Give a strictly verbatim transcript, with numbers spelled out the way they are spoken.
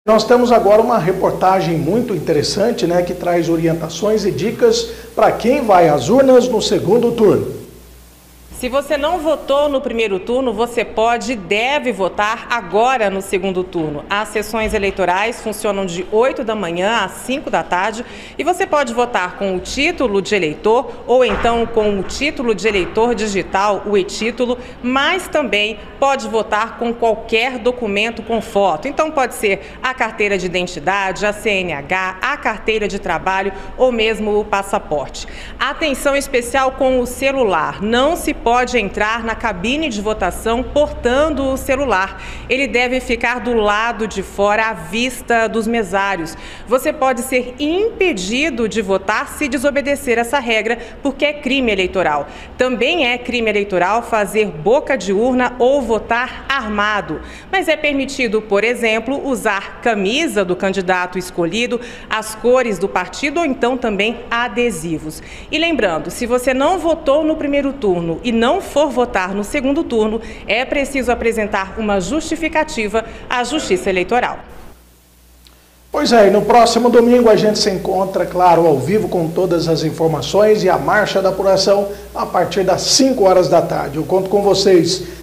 Nós temos agora uma reportagem muito interessante, né, que traz orientações e dicas para quem vai às urnas no segundo turno. Se você não votou no primeiro turno, você pode e deve votar agora no segundo turno. As sessões eleitorais funcionam de oito da manhã às cinco da tarde e você pode votar com o título de eleitor ou então com o título de eleitor digital, o e-título, mas também pode votar com qualquer documento com foto. Então pode ser a carteira de identidade, a C N H, a carteira de trabalho ou mesmo o passaporte. Atenção especial com o celular. Não se pode pode entrar na cabine de votação portando o celular. Ele deve ficar do lado de fora à vista dos mesários. Você pode ser impedido de votar se desobedecer essa regra, porque é crime eleitoral. Também é crime eleitoral fazer boca de urna ou votar armado. Mas é permitido, por exemplo, usar camisa do candidato escolhido, as cores do partido ou então também adesivos. E lembrando, se você não votou no primeiro turno e não for votar no segundo turno, é preciso apresentar uma justificativa à Justiça Eleitoral. Pois é, e no próximo domingo a gente se encontra, claro, ao vivo com todas as informações e a marcha da apuração a partir das cinco horas da tarde. Eu conto com vocês.